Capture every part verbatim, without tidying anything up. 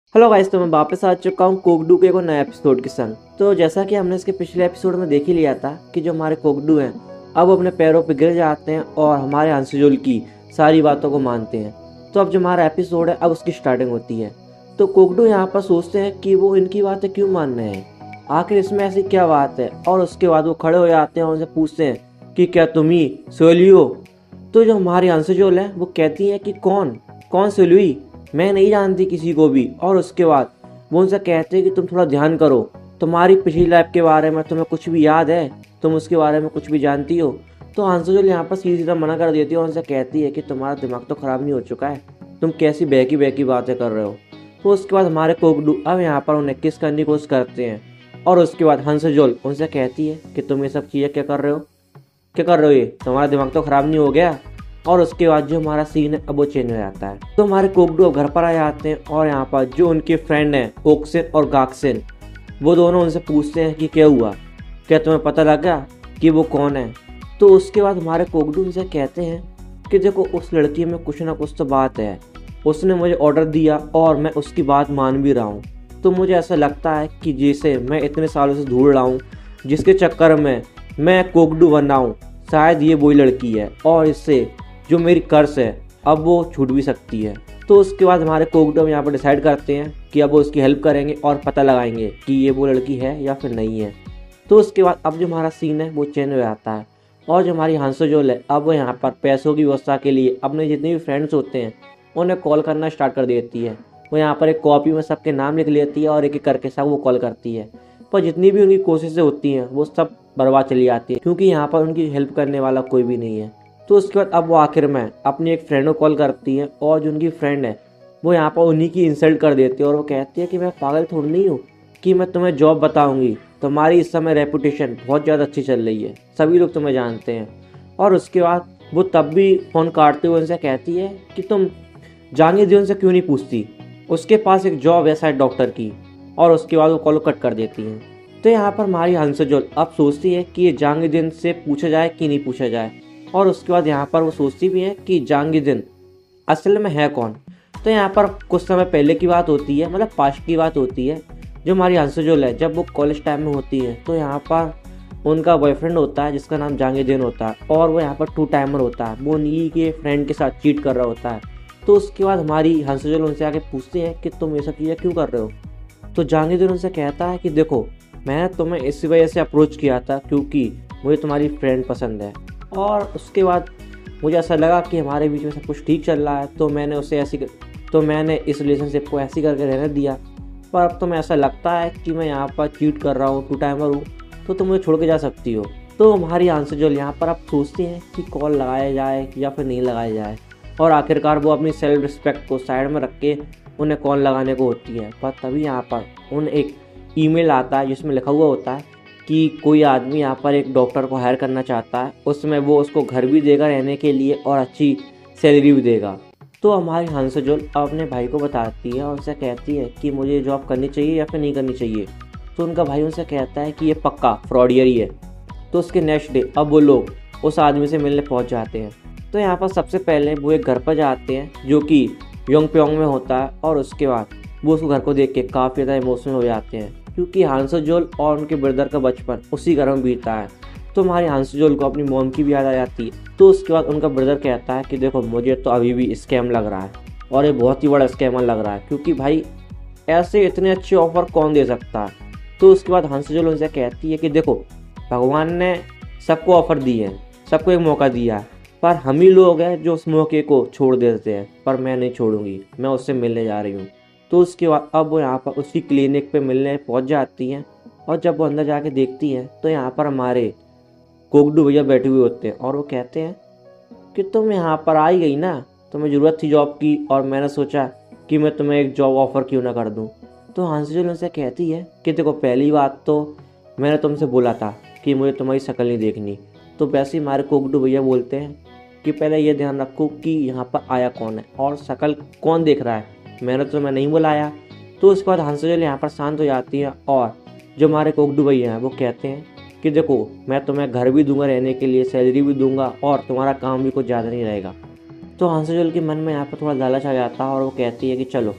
Hello guys, तो मैं वापस आ चुका हूँ कोगडू के एक और नए एपिसोड के संग। तो जैसा कि हमने इसके पिछले एपिसोड में देख ही लिया था कि जो हमारे कोगडू हैं अब वो अपने पैरों पे गिर जाते हैं और हमारे हंसजुल की सारी बातों को मानते हैं। तो अब जो हमारा एपिसोड है अब उसकी स्टार्टिंग होती है। तो कोगडू यहाँ पर सोचते हैं कि वो इनकी बातें क्यों मान रहे हैं, आखिर इसमें ऐसी क्या बात है। और उसके बाद वो खड़े हो जाते हैं और उनसे पूछते हैं कि क्या तुम ही सोली हो। तो जो हमारी हंसजुल है वो कहती है कि कौन कौन सोली, मैं नहीं जानती किसी को भी। और उसके बाद वो उनसे कहते हैं कि तुम थोड़ा ध्यान करो, तुम्हारी पिछली लाइफ के बारे में तुम्हें कुछ भी याद है, तुम उसके बारे में कुछ भी जानती हो। तो हंसजुल यहाँ पर सीधी सीधा मना कर देती है और उनसे कहती है कि तुम्हारा दिमाग तो ख़राब नहीं हो चुका है, तुम कैसी बहकी बहकी बातें कर रहे हो। तो उसके बाद हमारे कोगडू अब यहाँ पर उन्हें किस करने की कोशिश करते हैं और उसके बाद हंसजुल उनसे कहती है कि तुम ये सब चीज़ें क्या कर रहे हो, क्या कर रहे हो, ये तुम्हारा दिमाग तो ख़राब नहीं हो गया। और उसके बाद जो हमारा सीन है अब वो चेंज हो जाता है। तो हमारे कोगडू अब घर पर आ जाते हैं और यहाँ पर जो उनके फ्रेंड हैं ओक्सिन और गाक्सिन, वो दोनों उनसे पूछते हैं कि क्या हुआ, क्या तुम्हें पता लगा कि वो कौन है। तो उसके बाद हमारे कोगडू उनसे कहते हैं कि देखो उस लड़की में कुछ ना कुछ तो बात है, उसने मुझे ऑर्डर दिया और मैं उसकी बात मान भी रहा हूँ। तो मुझे ऐसा लगता है कि जिसे मैं इतने सालों से ढूंढ रहा हूँ, जिसके चक्कर में मैं कोगडू बन रहा हूँ, शायद ये वही लड़की है और इससे जो मेरी कर्स है अब वो छूट भी सकती है। तो उसके बाद हमारे कोगडू यहाँ पर डिसाइड करते हैं कि अब वो उसकी हेल्प करेंगे और पता लगाएंगे कि ये वो लड़की है या फिर नहीं है। तो उसके बाद अब जो हमारा सीन है वो चेंज हो जाता है और जो हमारी हंसजुल है अब वो यहाँ पर पैसों की व्यवस्था के लिए अपने जितने भी फ्रेंड्स होते हैं उन्हें कॉल करना स्टार्ट कर देती है। वो यहाँ पर एक कॉपी में सबके नाम लिख लेती है और एक एक करके सब वो कॉल करती है। पर जितनी भी उनकी कोशिशें होती हैं वो सब बर्बाद चली जाती है क्योंकि यहाँ पर उनकी हेल्प करने वाला कोई भी नहीं है। तो उसके बाद अब वो आखिर में अपनी एक फ्रेंड को कॉल करती है और जो उनकी फ्रेंड है वो यहाँ पर उन्हीं की इंसल्ट कर देती है और वो कहती है कि मैं पागल थोड़ी नहीं हूँ कि मैं तुम्हें जॉब बताऊँगी, तुम्हारी इस समय रेपुटेशन बहुत ज़्यादा अच्छी चल रही है, सभी लोग तुम्हें जानते हैं। और उसके बाद वो तब भी फ़ोन काटते हुए उनसे कहती है कि तुम जहांगीर से क्यों नहीं पूछती, उसके पास एक जॉब है शायद डॉक्टर की। और उसके बाद वो कॉल कट कर देती हैं। तो यहाँ पर हमारी हंसजुल अब सोचती है कि ये जहांगीर से पूछा जाए कि नहीं पूछा जाए। और उसके बाद यहाँ पर वो सोचती भी है कि जहांगीर असल में है कौन। तो यहाँ पर कुछ समय पहले की बात होती है, मतलब पास्ट की बात होती है। जो हमारी हंसजुल है जब वो कॉलेज टाइम में होती है तो यहाँ पर उनका बॉयफ्रेंड होता है जिसका नाम जहांगीर होता है और वो यहाँ पर टू टाइमर होता है, वो उन्हीं के फ्रेंड के साथ चीट कर रहा होता है। तो उसके बाद हमारी हंसजुल उनसे आके पूछते हैं कि तुम ये सब चीज़ें क्यों कर रहे हो। तो जहांगीर उनसे कहता है कि देखो मैंने तुम्हें इसी वजह से अप्रोच किया था क्योंकि मुझे तुम्हारी फ्रेंड पसंद है। और उसके बाद मुझे ऐसा लगा कि हमारे बीच में सब कुछ ठीक चल रहा है तो मैंने उसे ऐसी तो मैंने इस रिलेशनशिप को ऐसी करके रहने दिया। पर अब तुम्हें ऐसा लगता है कि मैं यहाँ पर चीट कर रहा हूँ, टू टाइमर हूँ, तो तुम मुझे छोड़ के जा सकती हो। तो हमारी हंसजुल यहाँ पर अब सोचती हैं कि कॉल लगाया जाए या फिर नहीं लगाया जाए। और आखिरकार वो अपनी सेल्फ रिस्पेक्ट को साइड में रख के उन्हें कॉल लगाने को होती है। पर तभी यहाँ पर उन्हें एक ईमेल आता है जिसमें लिखा हुआ होता है कि कोई आदमी यहाँ पर एक डॉक्टर को हायर करना चाहता है, उसमें वो उसको घर भी देगा रहने के लिए और अच्छी सैलरी भी देगा। तो हमारी हंसजुल अपने भाई को बताती है और उनसे कहती है कि मुझे ये जॉब करनी चाहिए या फिर नहीं करनी चाहिए। तो उनका भाई उनसे कहता है कि ये पक्का फ्रॉडियर ही है। तो उसके नेक्स्ट डे अब वो लोग उस आदमी से मिलने पहुँच जाते हैं। तो यहाँ पर सबसे पहले वो एक घर पर जाते हैं जो कि योंगप्योंग में होता है और उसके बाद वो उस घर को देख के काफ़ी ज़्यादा इमोशनल हो जाते हैं क्योंकि हंसजुल और उनके ब्रदर का बचपन उसी घर में बीता है। तो हमारी हंसजुल को अपनी मॉम की भी याद आ जाती है। तो उसके बाद उनका ब्रदर कहता है कि देखो मुझे तो अभी भी स्कैम लग रहा है और ये बहुत ही बड़ा स्कैमर लग रहा है क्योंकि भाई ऐसे इतने अच्छे ऑफर कौन दे सकता है। तो उसके बाद हंसजुल उनसे कहती है कि देखो भगवान ने सबको ऑफर दिए हैं, सबको एक मौका दिया है, पर हम ही लोग हैं जो उस मौके को छोड़ देते हैं। पर मैं नहीं छोड़ूंगी, मैं उससे मिलने जा रही हूँ। तो उसके बाद अब वो यहाँ पर उसकी क्लिनिक पे मिलने पहुँच जाती हैं और जब वो अंदर जाके देखती हैं तो यहाँ पर हमारे कोगडू भैया बैठे हुए होते हैं और वो कहते हैं कि तुम यहाँ पर आई गई ना, तुम्हें ज़रूरत थी जॉब की और मैंने सोचा कि मैं तुम्हें एक जॉब ऑफ़र क्यों ना कर दूँ। तो हंसजुल उनसे कहती है कि देखो पहली बात तो मैंने तुमसे बोला था कि मुझे तुम्हारी शक्ल नहीं देखनी। तो वैसे ही हमारे कोगडू भैया बोलते हैं कि पहले ये ध्यान रखो कि यहाँ पर आया कौन है और शक्ल कौन देख रहा है, मैंने तो मैं नहीं बुलाया। तो उसके बाद हंसजुल यहाँ पर शांत हो जाती है और जो हमारे कोगडू भैया हैं वो कहते हैं कि देखो मैं तुम्हें घर भी दूंगा रहने के लिए, सैलरी भी दूंगा और तुम्हारा काम भी कुछ ज़्यादा नहीं रहेगा। तो हंसजुल के मन में यहाँ पर थोड़ा लालच आ जाता है और वो कहती है कि चलो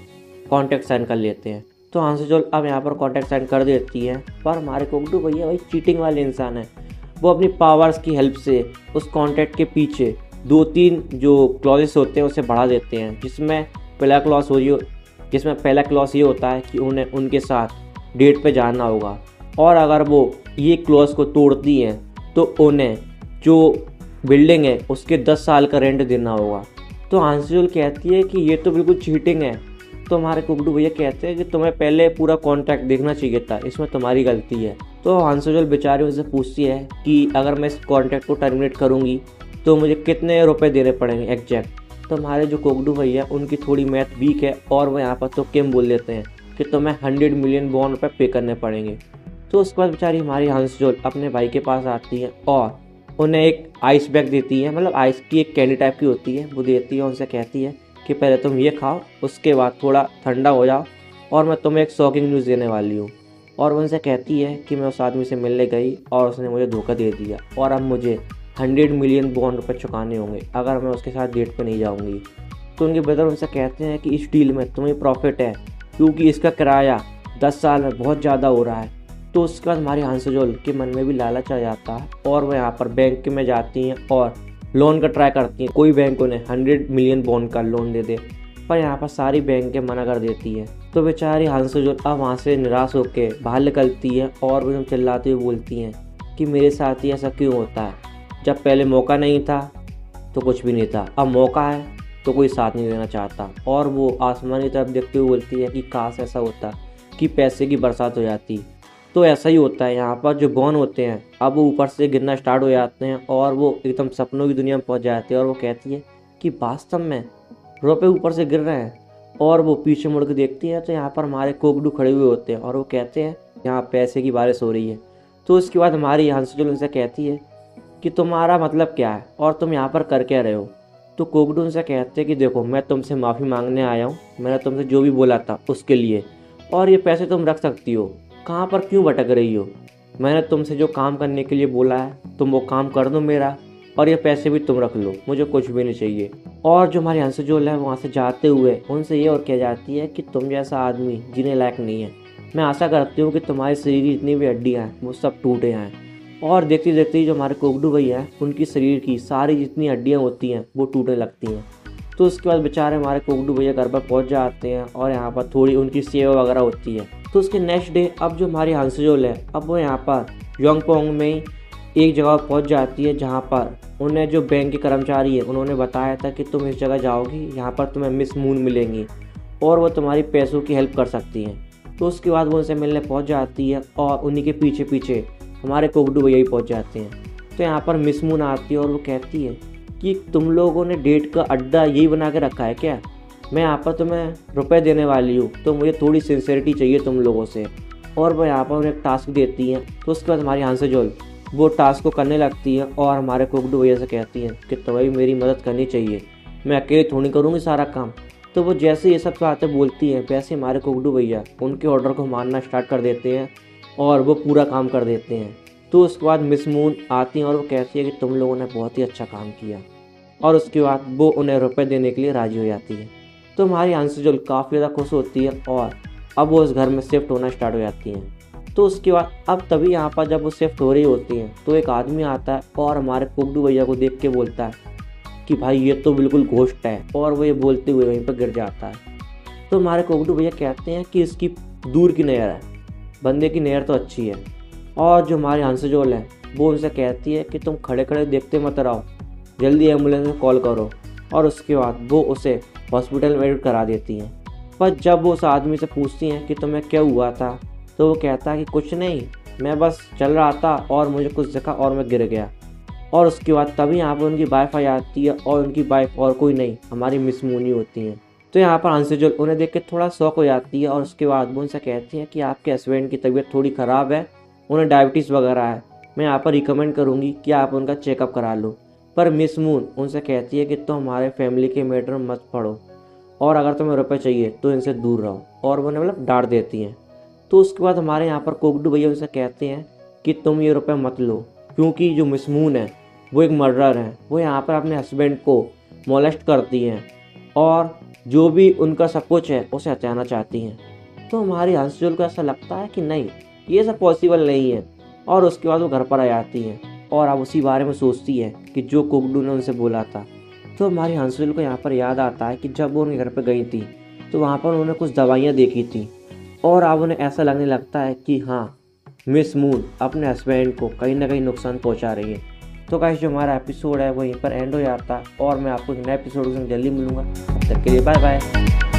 कॉन्ट्रैक्ट साइन कर लेते हैं। तो हांसोजोल अब यहाँ पर कॉन्ट्रैक्ट साइन कर देती है, पर हमारे कोगडू भैया वही चीटिंग वाले इंसान है। वो अपनी पावर्स की हेल्प से उस कॉन्ट्रैक्ट के पीछे दो तीन जो क्लॉजेस होते हैं उसे बढ़ा देते हैं, जिसमें पहला क्लॉज हो रही जिसमें पहला क्लॉज ये होता है कि उन्हें उनके साथ डेट पे जाना होगा, और अगर वो ये क्लॉज को तोड़ती हैं तो उन्हें जो बिल्डिंग है उसके दस साल का रेंट देना होगा। तो हांसोजोल कहती है कि ये तो बिल्कुल चीटिंग है। तो हमारे कोगडू भैया कहते हैं कि तुम्हें पहले पूरा कॉन्ट्रैक्ट देखना चाहिए था, इसमें तुम्हारी गलती है। तो हांसोजोल बेचारी उनसे पूछती है कि अगर मैं इस कॉन्ट्रैक्ट को टर्मिनेट करूँगी तो मुझे कितने रुपए देने पड़ेंगे एग्जैक्ट। तो हमारे जो कोगडू भैया उनकी थोड़ी मैथ वीक है और वो यहाँ पर तो किम बोल देते हैं कि तुम्हें हंड्रेड मिलियन बॉन्ड रुपये पे करने पड़ेंगे। तो उसके बाद बेचारी हमारी हांसोजोल अपने भाई के पास आती है और उन्हें एक आइस बैग देती है, मतलब आइस की एक कैंडी टाइप की होती है, वो देती है। उनसे कहती है कि पहले तुम ये खाओ, उसके बाद थोड़ा ठंडा हो जाओ और मैं तुम्हें एक शॉकिंग न्यूज़ देने वाली हूँ। और उनसे कहती है कि मैं उस आदमी से मिलने गई और उसने मुझे धोखा दे दिया और अब मुझे हंड्रेड मिलियन बॉन्ड रुपये चुकाने होंगे अगर मैं उसके साथ डेट पे नहीं जाऊँगी। तो उनके ब्रदर उनसे कहते हैं कि इस डील में तुम्हें प्रॉफिट है क्योंकि इसका किराया दस साल में बहुत ज़्यादा हो रहा है। तो उसके बाद हमारी हांसोजोल के मन में भी लालच आ जाता है और वो यहाँ पर बैंक में जाती हैं और लोन का ट्राई करती हैं, कोई बैंक उन्हें हंड्रेड मिलियन बॉन्ड का लोन दे दे, पर यहाँ पर सारी बैंकें मना कर देती हैं। तो बेचारी हांसोजोल अब वहाँ से निराश होकर बाहर निकलती है और वो चिल्लाती हुई बोलती हैं कि मेरे साथ ही ऐसा क्यों होता है, जब पहले मौका नहीं था तो कुछ भी नहीं था, अब मौका है तो कोई साथ नहीं देना चाहता। और वो आसमान की तरफ देखते हुए बोलती है कि काश ऐसा होता कि पैसे की बरसात हो जाती। तो ऐसा ही होता है, यहाँ पर जो बॉन्ड होते हैं अब वो ऊपर से गिरना स्टार्ट हो जाते हैं और वो एकदम सपनों की दुनिया में पहुँच जाते हैं। और वो कहती है कि वास्तव में रुपये ऊपर से गिर रहे हैं, और वो पीछे मुड़ के देखती है तो यहाँ पर हमारे कोगडू खड़े हुए होते हैं और वो कहते हैं यहाँ पैसे की बारिश हो रही है। तो उसके बाद हमारी हांसोजोल उनसे कहती है कि तुम्हारा मतलब क्या है और तुम यहाँ पर कर क्या रहे हो। तो कोगडू उनसे कहते हैं कि देखो मैं तुमसे माफ़ी मांगने आया हूँ, मैंने तुमसे जो भी बोला था उसके लिए, और ये पैसे तुम रख सकती हो, कहाँ पर क्यों भटक रही हो। मैंने तुमसे जो काम करने के लिए बोला है तुम वो काम कर दो मेरा, और ये पैसे भी तुम रख लो, मुझे कुछ भी नहीं चाहिए। और जो हमारी हांसोजोल है वहाँ से जाते हुए उनसे ये और कह जाती है कि तुम जैसा आदमी जीने लायक नहीं है। मैं आशा करती हूँ कि तुम्हारे शरीर की जितनी भी हड्डियाँ हैं वो सब टूटे हैं। और देखते देखते जो हमारे कोगडू भैया हैं उनकी शरीर की सारी जितनी हड्डियाँ होती हैं वो टूटने लगती हैं। तो उसके बाद बेचारे हमारे कोगडू भैया घर पर पहुँच जाते हैं और यहाँ पर थोड़ी उनकी सेवा वगैरह होती है। तो उसके नेक्स्ट डे अब जो हमारी हांसोजोल है अब वो यहाँ पर योंगपोंग में ही एक जगह पहुँच जाती है जहाँ पर उन्हें जो बैंक के कर्मचारी है उन्होंने बताया था कि तुम इस जगह जाओगी, यहाँ पर तुम्हें मिस मून मिलेंगी और वो तुम्हारी पैसों की हेल्प कर सकती हैं। तो उसके बाद वो उनसे मिलने पहुँच जाती है और उन्हीं के पीछे पीछे हमारे कोगडू भैया ही पहुँच जाते हैं। तो यहाँ पर मिस मून आती है और वो कहती है कि तुम लोगों ने डेट का अड्डा यही बना के रखा है क्या, मैं यहाँ पर तुम्हें रुपए देने वाली हूँ तो मुझे थोड़ी सिंसियरिटी चाहिए तुम लोगों से। और वो यहाँ पर उन्हें एक टास्क देती हैं। तो उसके बाद हमारी हांसोजोल वो टास्क को करने लगती है और हमारे कोगडू भैया से कहती हैं कि तुम्हें भी मेरी मदद करनी चाहिए, मैं अकेले थोड़ी करूँगी सारा काम। तो वो जैसे ये सब बातें बोलती हैं वैसे हमारे कोगडू भैया उनके ऑर्डर को मानना स्टार्ट कर देते हैं और वो पूरा काम कर देते हैं। तो उसके बाद मिस मून आती हैं और वो कहती है कि तुम लोगों ने बहुत ही अच्छा काम किया, और उसके बाद वो उन्हें रुपए देने के लिए राजी हो जाती है। तो हमारी हांसोजोल काफ़ी ज़्यादा खुश होती है और अब वो उस घर में शिफ्ट होना स्टार्ट हो जाती हैं। तो उसके बाद अब तभी यहाँ पर जब वो शिफ्ट हो रही होती हैं तो एक आदमी आता है और हमारे कोगडू भैया को देख के बोलता है कि भाई ये तो बिल्कुल घोस्ट है, और वो ये बोलते हुए वहीं पर गिर जाता है। तो हमारे कोगडू भैया कहते हैं कि इसकी दूर की नहर है, बंदे की नहर तो अच्छी है। और जो हमारी हांसोजोल है वो उनसे कहती है कि तुम खड़े खड़े देखते मत रहो, जल्दी एम्बुलेंस में कॉल करो। और उसके बाद वो उसे हॉस्पिटल में एडमिट करा देती हैं। पर जब वो उस आदमी से पूछती हैं कि तुम्हें क्या हुआ था तो वो कहता है कि कुछ नहीं, मैं बस चल रहा था और मुझे कुछ दिखा और मैं गिर गया। और उसके बाद तभी यहाँ पर उनकी वाइफ आ जाती है और उनकी वाइफ और कोई नहीं हमारी मिस मूनी होती हैं। तो यहाँ पर हांसोजोल उन्हें देख के थोड़ा शौक हो जाती है और उसके बाद वो उनसे कहती हैं कि आपके हस्बैंड की तबीयत थोड़ी ख़राब है, उन्हें डायबिटीज़ वगैरह है, मैं यहाँ पर रिकमेंड करूँगी कि आप उनका चेकअप करा लो। पर मिस मून उनसे कहती है कि तुम हमारे फैमिली के मैटर में मत पड़ो और अगर तुम्हें रुपए चाहिए तो इनसे दूर रहो, और वो उन्हें मतलब डांट देती हैं। तो उसके बाद हमारे यहाँ पर कोगडू भैया उनसे कहते हैं कि तुम ये रुपए मत लो, क्योंकि जो मिस मून है वो एक मर्डरर है, वो यहाँ पर अपने हस्बैंड को मोलेस्ट करती हैं और जो भी उनका सब कुछ है उसे हथियाना चाहती हैं। तो हमारी हंसजुल को ऐसा लगता है कि नहीं, ये सब पॉसिबल नहीं है, और उसके बाद वो घर पर आ जाती हैं और अब उसी बारे में सोचती है कि जो कुकडू ने उनसे बोला था। तो हमारी हंसजुल को यहाँ पर याद आता है कि जब वो उनके घर पर गई थी तो वहाँ पर उन्होंने कुछ दवाइयाँ देखी थी, और अब उन्हें ऐसा लगने लगता है कि हाँ, मिस मून अपने हस्बैंड को कहीं ना कहीं नुकसान पहुँचा रही है। तो गाइस, जो हमारा एपिसोड है वहीं पर एंड हो जाता है, और मैं आपको एक नए एपिसोड से जल्दी मिलूंगा। तब तक के लिए बाय बाय।